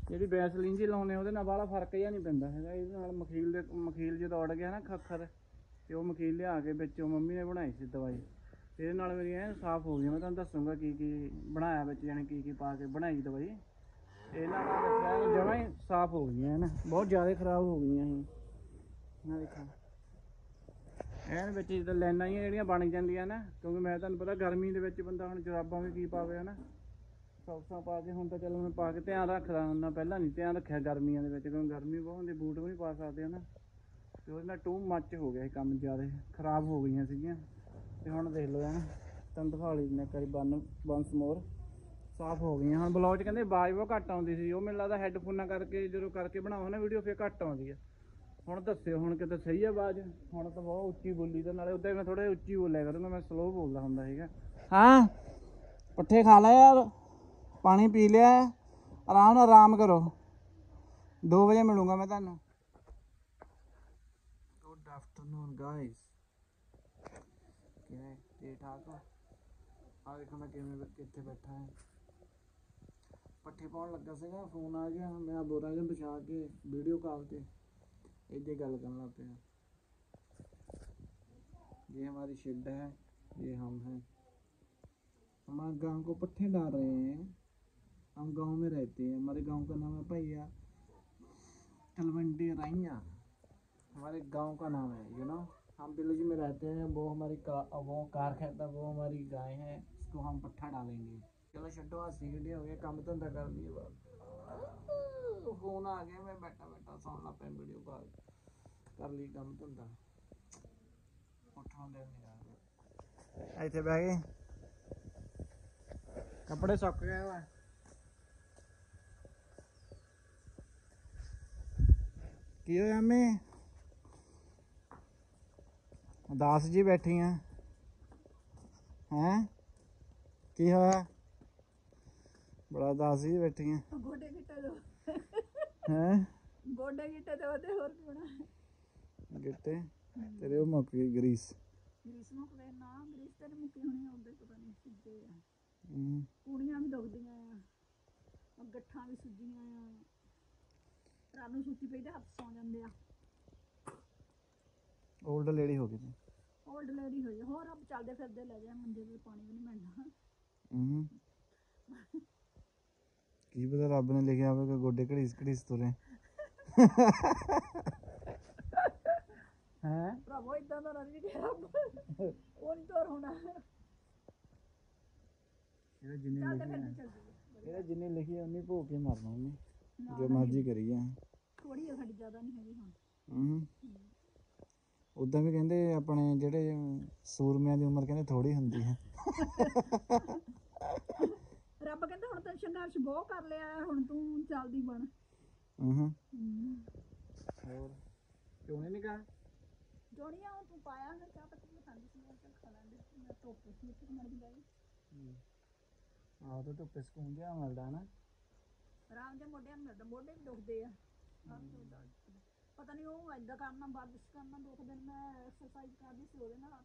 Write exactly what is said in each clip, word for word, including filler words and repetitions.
ਜਿਹੜੀ ਵੈਸਲੀਨ ਜੀ ਲਾਉਂਦੇ ਉਹਦੇ ਨਾਲ ਬਾਹਲਾ ਫਰਕ ਜਿਹਾ ਨਹੀਂ ਪੈਂਦਾ ਹੈਗਾ। ਇਹਦੇ ਨਾਲ ਮਖੀਲ ਦੇ ਮਖੀਲ ਜਦੋਂ ਉੜ ਗਿਆ ਨਾ ਖੱਖਰ, ਤੇ ਉਹ ਮਖੀਲ ਲਿਆ ਕੇ ਵਿੱਚੋਂ ਮੰਮੀ ਨੇ ਬਣਾਈ ਸੀ ਦਵਾਈ, ਇਹਦੇ ਨਾਲ ਮੇਰੀ ਐਨ ਸਾਫ਼ ਹੋ ਗਈ। ਮੈਂ ਤੁਹਾਨੂੰ ਦੱਸੂਗਾ ਕੀ ਕੀ ਬਣਾਇਆ ਵਿੱਚ, ਜਾਣੀ ਕੀ ਕੀ ਪਾ ਕੇ ਬਣਾਈ ਦਵਾਈ। ਇਹਨਾਂ ਨਾਲ ਜਮਾਂ ਹੀ ਸਾਫ਼ ਹੋ ਗਈਆਂ ਨਾ, ਬਹੁਤ ਜ਼ਿਆਦਾ ਖ਼ਰਾਬ ਹੋ ਗਈਆਂ ਸੀ ਨਾ। ਦੇਖੋ ਐਨ ਵਿੱਚ ਜਿੱਦਾਂ ਲਾਈਨਾਂ ਹੀ ਜਿਹੜੀਆਂ ਬਣ ਜਾਂਦੀਆਂ ਨਾ, ਕਿਉਂਕਿ ਮੈਂ ਤੁਹਾਨੂੰ ਪਤਾ ਗਰਮੀ ਦੇ ਵਿੱਚ ਬੰਦਾ ਹੁਣ ਜੁਰਾਬਾਂ ਵੀ ਕੀ ਪਾਵੇ ਹੈ ਨਾ, ਸੌਕਸਾਂ ਪਾ ਕੇ। ਹੁਣ ਤਾਂ ਚਲੋ ਮੈਂ ਪਾ ਕੇ ਧਿਆਨ ਰੱਖਦਾ ਹੁੰਦਾ, ਪਹਿਲਾਂ ਨਹੀਂ ਧਿਆਨ ਰੱਖਿਆ ਗਰਮੀਆਂ ਦੇ ਵਿੱਚ, ਕਿਉਂਕਿ ਗਰਮੀ ਬਹੁਤ ਹੁੰਦੀ, ਬੂਟ ਵੀ ਨਹੀਂ ਪਾ ਸਕਦੇ ਹੈ ਨਾ। ਅਤੇ ਉਹਦੇ ਨਾਲ ਟੂ ਮੱਚ ਹੋ ਗਿਆ ਸੀ ਕੰਮ, ਜ਼ਿਆਦਾ ਖ਼ਰਾਬ ਹੋ ਗਈਆਂ ਸੀਗੀਆਂ। ਅਤੇ ਹੁਣ ਦੇਖ ਲਓ ਐਨ ਤੁਹਾਨੂੰ ਦਿਖਾ ਲਈ ਮੈਂ ਇੱਕ ਵਾਰੀ ਬਨ ਵੰਸ ਮੋਰ ਸਾਫ਼ ਹੋ ਗਈਆਂ। ਹੁਣ ਬਲੌਗ 'ਚ ਕਹਿੰਦੇ ਆਵਾਜ਼ ਬਹੁਤ ਘੱਟ ਆਉਂਦੀ ਸੀ, ਉਹ ਮੈਨੂੰ ਲੱਗਦਾ ਹੈੱਡਫੋਨਾਂ ਕਰਕੇ ਜਦੋਂ ਕਰਕੇ ਬਣਾਓ ਨਾ ਵੀਡੀਓ, ਫਿਰ ਘੱਟ ਆਉਂਦੀ ਹੈ। ਹੁਣ ਦੱਸਿਓ ਹੁਣ ਕਿਤੇ ਸਹੀ ਹੈ ਆਵਾਜ਼? ਹੁਣ ਤਾਂ ਬਹੁਤ ਉੱਚੀ ਬੋਲੀ ਤਾਂ, ਨਾਲੇ ਉੱਦਾਂ ਮੈਂ ਥੋੜ੍ਹਾ ਜਿਹਾ ਉੱਚੀ ਬੋਲਿਆ ਕਰੂੰਗਾ, ਮੈਂ ਸਲੋਅ ਬੋਲਦਾ ਹੁੰਦਾ ਸੀਗਾ। ਹਾਂ ਪੱਠੇ ਖਾ ਲਿਆ ਯਾਰ, ਪਾਣੀ ਪੀ ਲਿਆ, ਆਰਾਮ ਨਾਲ ਆਰਾਮ ਕਰੋ, ਦੋ ਵਜੇ ਮਿਲੂੰਗਾ ਮੈਂ ਤੁਹਾਨੂੰ। ਗੁੱਡ ਆਫਟਰਨੂਨ ਗਾਇਸ, ਕਿਵੇਂ ਠੀਕ ਠਾਕ ਹੋ? ਆਹ ਦੇਖੋ ਮੈਂ ਕਿਵੇਂ ਕਿੱਥੇ ਬੈਠਾ ਹੈ, ਪੱਠੇ ਪਾਉਣ ਲੱਗਾ ਸੀਗਾ, ਫੋਨ ਆ ਗਿਆ, ਮੈਂ ਬੋਰਾ ਜਿਹਾ ਵਿਛਾ ਕੇ ਵੀਡੀਓ ਕਾਲ 'ਤੇ ਇੱਦਾਂ ਗੱਲ करने लग पे। ये हमारी शेड है, ये हम हैं, हमारे गांव को पट्टे डाल रहे हैं। हम गांव में रहते हैं, हमारे गांव का नाम है भैया तलवंडी राइया, हमारे गांव का नाम है, यू नो। हम विलेज में रहते हैं, वो हमारी का, वो कार कहता, वो हमारी गाय है, उसको हम पट्ठा डालेंगे। चलो छड्डो, हंसी खेडी हो गया, काम धंधा कर लिए बात। फोन आ गया, मैं बैठा बैठा सौन लग पे वीडियो कॉल कर ली, काम धंधा उठा दे नहीं। ਇੱਥੇ ਬਹਿ ਗਏ, ਕੱਪੜੇ ਸੁੱਕ ਗਏ ਵਾ। ਕੀ ਹੋਇਆ ਮੈਂ ਉਦਾਸ ਜੀ ਬੈਠੀ ਆ ਹੈਂ? ਕੀ ਹੋਇਆ? ਬੜਾ ਉਦਾਸ ਜੀ ਬੈਠੀ ਆ। ਗੋਡੇ ਗਿੱਟੇ ਦੋ ਹੈਂ? ਗੋਡੇ ਗਿੱਟੇ ਤੇ ਉਹਦੇ ਹੋਰ ਕੀ ਹੋਣਾ? ਗਿੱਟੇ ਤੇਰੇ ਉਹ ਮੁੱਕ ਗਈ ਗਰੀਸ। ਗਰੀਸ ਮੁੱਕ ਗਈ ਨਾ, ਗਰੀਸ ਤੇ ਨਹੀਂ ਮੁੱਕੀ ਹੋਣੀ, ਉਹਦੇ ਪਤਾ ਨਹੀਂ ਸੁੱਜੇ ਆ। ਕੂੜੀਆਂ ਵੀ ਦੁਖਦੀਆਂ ਆ, ਗੱਠਾਂ ਵੀ ਸੁੱਜੀਆਂ ਆ, ਰਾਤ ਨੂੰ ਸੁੱਤੀ ਪਈ ਤੇ ਹੱਥ ਸੌਂ ਜਾਂਦੇ ਆ। ਓਲਡ ਲੇਡੀ ਹੋ ਗਈ, ਓਲਡ ਲੇਡੀ ਹੋਈ ਹੋਰ। ਆਪ ਚੱਲਦੇ ਫਿਰਦੇ ਲੈ ਜਾ, ਮੰਜੇ ਤੇ ਪਾਣੀ ਵੀ ਨਹੀਂ ਮਿਲਣਾ। ਕੀ ਪਤਾ ਰੱਬ ਨੇ ਲਿਖਿਆ ਹੋਵੇ ਕਿ ਗੋਡੇ ਘੜੀਸ ਘੜੀਸ ਤੁਰੇ। ਹੈ ਭਰਾਵੋ ਇਦਾਂ ਦਾ ਨਹੀਂ ਲਿਖਿਆ, ਉਹ ਨਹੀਂ ਤੁਰ ਹੋਣਾ। ਇਹਦੇ ਜਿੰਨੀ ਇਹਦੇ ਜਿੰਨੀ ਲਿਖੀ ਉਨੀ ਭੋਗ ਕੇ ਮਰਨਾ ਉਹਨੇ, ਜੋ ਮਰਜ਼ੀ ਕਰੀ ਜਾ। ਥੋੜੀ ਆ ਸਾਡੀ, ਜ਼ਿਆਦਾ ਨਹੀਂ ਹੈਗੀ ਹੁਣ। ਹੂੰ ਉੱਦਾਂ ਵੀ ਕਹਿੰਦੇ ਆਪਣੇ ਜਿਹੜੇ ਸੂਰਮਿਆਂ ਦੀ ਉਮਰ ਕਹਿੰਦੇ ਥੋੜੀ ਹੁੰਦੀ ਹੈ। ਰੱਬ ਕਹਿੰਦਾ ਹੁਣ ਤਾਂ ਸੰਘਰਸ਼ ਬਹੁਤ ਕਰ ਲਿਆ, ਹੁਣ ਤੂੰ ਚੱਲਦੀ ਬਣ। ਹੂੰ ਹੋਰ ਚੋਣੇ ਨਹੀਂ ਕਹਾ ਜੋੜੀਆਂ ਹੁਣ ਤੂੰ ਪਾਇਆ ਨਾ, ਚਾਹ ਪੱਤੀ ਮੈਂ ਖਾਂਦੀ ਸੀ, ਮੈਂ ਚੱਲ ਖਾ ਲੈਂਦੇ, ਮੈਂ ਧੁੱਪ ਸੀ ਇੱਥੇ ਮਰ ਵੀ ਗਈ। ਆਹੋ ਤਾਂ ਧੁੱਪੇ ਸਕੂਨ ਜਿਹਾ ਮਿਲਦਾ ਨਾ, ਆਰਾਮ ਜਿਹਾ ਮੋਢਿਆਂ ਨੂੰ ਮਿਲਦਾ। ਮੋਢੇ ਵੀ ਦੁਖਦੇ ਆ, ਪਤਾ ਨਹੀਂ ਉਹ ਏਦਾਂ ਕਰਨਾ, ਵਰਜਿਸ਼ ਕਰਨਾ, ਦੋ ਦਿਨ ਮੈਂ ਐਕਸਰਸਾਈਜ਼ ਕਰਦੀ ਸੀ ਉਹਦੇ ਨਾਲ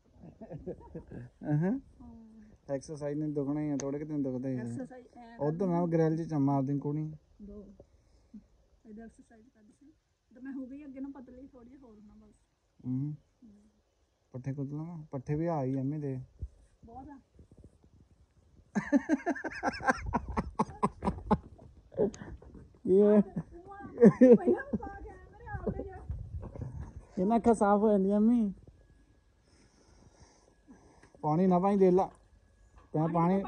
ਹੱਥ। ਐਕਸਰਸਾਈਜ਼ ਨਹੀਂ ਦੁਖਣਾ ਹੀ ਆ, ਥੋੜੇ ਕਿ ਦਿਨ ਦੁਖਦਾ ਹੀ ਆ। ਉਧਰ ਮੈਂ ਗਰੈਲ 'ਚ ਮਾਰ ਦਿਨ ਕੋਣੀ ਦੋ ਇਹਦਾ ਐਕਸਰਸਾਈਜ਼ ਕਰਦੀ ਸੀ ਤੇ ਮੈਂ ਹੋ ਗਈ ਅੱਗੇ ਨੂੰ ਪਤਲੀ ਥੋੜੀ ਹੋਰ ਨਾ ਬਸ। ਹੂੰ ਪੱਠੇ ਕੁੱਦ ਲਵਾਂ, ਪੱਠੇ ਵੀ ਆ ਹੀ ਐਵੇਂ ਦੇ ਬਹੁਤ ਆ। ਇਹਨਾਂ ਅੱਖਾਂ ਸਾਫ਼ ਹੋ ਜਾਂਦੀਆਂ ਮੰਮੀ। ਪਾਣੀ ਨਾ ਪਾਈ ਦੇ ਲਾ, ਮੈਂ ਪਾਣੀ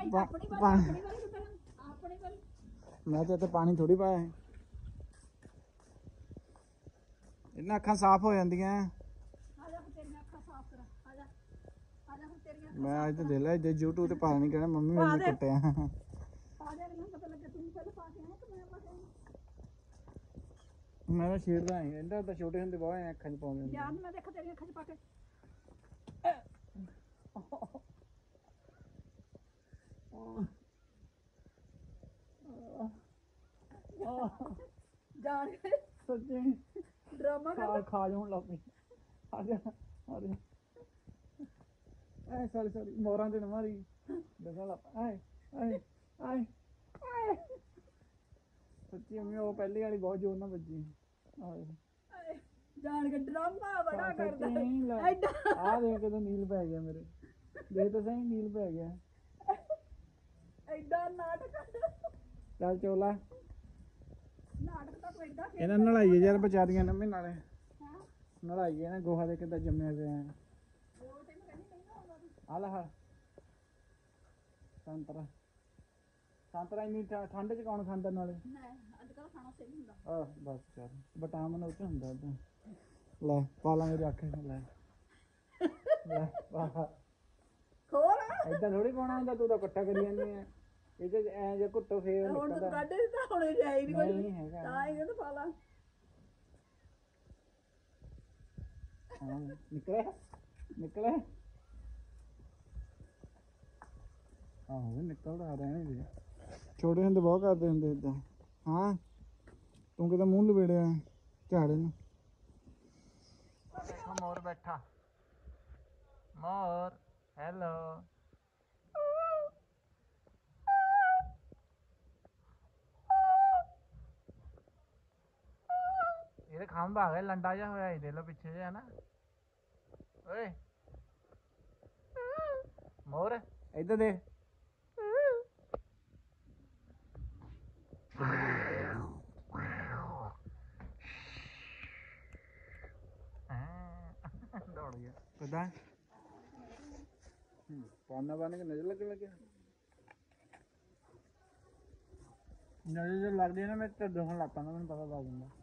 ਮੈਂ ਤਾਂ ਇੱਥੇ ਪਾਣੀ ਥੋੜੀ ਪਾਇਆ ਹੈ। ਇਹਨਾਂ ਅੱਖਾਂ ਸਾਫ਼ ਹੋ ਜਾਂਦੀਆਂ। ਮੈਂ ਅੱਜ ਦੇ ਲਾ ਇੱਥੇ ਯੂਟਿਊਬ ਤੇ ਪਾ ਨਹੀਂ ਕਹਿਣਾ ਮੰਮੀ ਮੈਨੂੰ ਕੁੱਟਿਆ। ਮੈਂ ਤਾਂ ਛੇੜਦਾ ਹੀ, ਇਹਨਾਂ ਤਾਂ ਛੋਟੇ ਹੁੰਦੇ ਬਹੁਤ ਐਂ ਅੱਖਾਂ 'ਚ ਪਾਉਂਦੇ ਹੁੰਦੇ। ਯਾਦ ਮੈਂ ਦੇਖਾ ਤੇਰੀਆਂ ਅੱਖਾਂ 'ਚ ਪਾ ਕੇ ਜਾਣ ਕੇ ਸੱਚੀ ਡਰਾਮਾ ਖਾ ਖਾ ਜਾਣ ਲੱਗ ਪਈ। ਆ ਜਾ ਆ ਜਾ ਐ ਸੌਰੀ ਸੌਰੀ ਮੋਰਾਂ ਤੇ ਨਾ ਮਾਰੀ ਦੱਸਾਂ ਲੱਗ ਆਏ ਆਏ ਆਏ ਆਏ ਸੱਚੀ ਮੰਮੀ ਉਹ ਪਹਿਲੀ ਵਾਲੀ ਬਹੁਤ ਜ਼ੋਰ ਨਾਲ ਵੱਜੀ। ਆਏ ਜਾਣ ਕੇ ਡਰਾਮਾ ਬੜਾ ਕਰਦਾ ਐਡਾ। ਆ ਦੇਖ ਕੇ ਤਾਂ ਨੀਲ ਪੈ ਗਿਆ ਮੇਰੇ, ਦੇਖ ਤਾਂ ਸਹੀ ਨੀਲ ਪੈ ਗਿਆ। ਐਡਾ ਨਾਟਕ ਚੱਲ ਚੋਲਾ ਨਾਟਕ ਤਾਂ ਤੂੰ ਐਡਾ ਇਹਨਾਂ ਨਲਾਈਏ ਯਾਰ ਵਿਚਾਰੀਆਂ ਨੰਮੀ ਨਾਲੇ ਨਲਾਈਏ ਨਾ ਗੋਹਾ ਦੇ ਕਿੱਦਾਂ ਜੰਮਿਆ ਪਿਆ। ਆ ਲੈ ਹਰ ਸੰਤਰਾ ਸੰਤਰਾ ਇੰਨੀ ਠੰਡ ਚ ਕੌਣ ਖਾਂਦਾ ਨਾਲੇ। ਅੱਜ ਕੱਲ੍ਹ ਖਾਣਾ ਸਹੀ ਹੁੰਦਾ। ਆਹ ਬਸ ਚੱਲ ਵਿਟਾਮਿਨ ਉਹ ਚ ਹੁੰਦਾ ਤਾਂ। ਲੈ ਪਾ ਲਾ ਮੇਰੀ ਅੱਖ ਲੈ ਲੈ ਪਾ। ਖੋਲ ਏਦਾਂ ਥੋੜੀ ਪਾਉਣਾ ਹੁੰਦਾ, ਤੂੰ ਤਾਂ ਇਕੱਠਾ ਕਰੀ ਜਾਂਦੀ ਆ ਇਹ ਚ ਐ ਜੇ ਘੁੱਟੋ ਫੇਰ ਹੁਣ ਤੂੰ ਨਿਕਲਦਾ। ਕੱਢੇ ਤਾਂ ਹੁਣੇ ਜਾਈ ਨਹੀਂ ਨਹੀਂ ਕੋਈ ਹੈਗਾ ਤਾਂ ਹੀ ਕਹਿੰਦਾ ਪਾ ਲਾ। ਹਾਂ ਨਿਕਲਿਆ ਨਿਕਲਿਆ ਆਹੋ ਨਿਕਲਦਾ ਰਹਿਣੇ ਦੇ। ਛੋਟੇ ਹੁੰਦੇ ਬਹੁਤ ਕਰਦੇ ਹੁੰਦੇ ਏਦਾਂ। ਹਾਂ ਤੂੰ ਕਿਤੇ ਮੂੰਹ ਲਵੇੜਿਆ ਝਾੜੇ ਨੂੰ। ਦੇਖੋ ਮੋਰ ਬੈਠਾ, ਮੋਰ ਹੈਲੋ। ਇਹਦੇ ਖੰਭ ਆ ਗਏ, ਲੰਡਾ ਜਿਹਾ ਹੋਇਆ ਇਹਦੇ ਲੋ ਪਿੱਛੇ ਜਿਹਾ ਨਾ। ਓਏ ਮੋਰ ਇੱਧਰ ਦੇਖ। ਦੌੜ ਗਿਆ ਕਿੱਦਾਂ ਪਾਨਾ ਬਣ ਕੇ ਨਜ਼ਰ ਲੱਗਣ ਲੱਗਿਆ। ਨਜ਼ਰ ਜੇ ਲੱਗਦੀ ਨਾ ਮੈਂ ਢਿੱਡ ਦੁਖਣ ਲੱਗ ਪੈਂਦਾ, ਮੈਨੂੰ ਪਤਾ ਲੱਗ ਜਾਂਦਾ।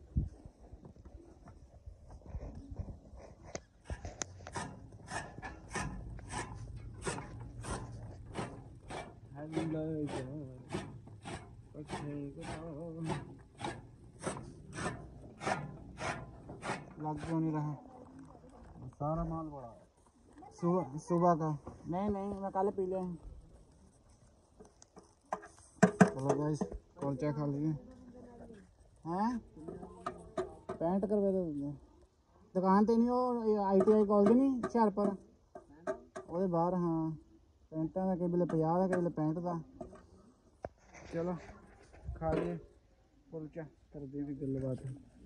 लग क्यों नहीं रहा सारा माल बड़ा सुबह सुबह का। नहीं नहीं मैं कल पी लिया। चलो गाइस कुलचा खा लिए हैं। पैंट करवा दो दुकान तो नहीं वो आई टी आई कॉलेज नहीं हुशियारपुर वो बाहर। हाँ पैंटा का कई वेले पचास का कई वेले पैंट का। चलो खा लिए कुलचा करते भी गलबात।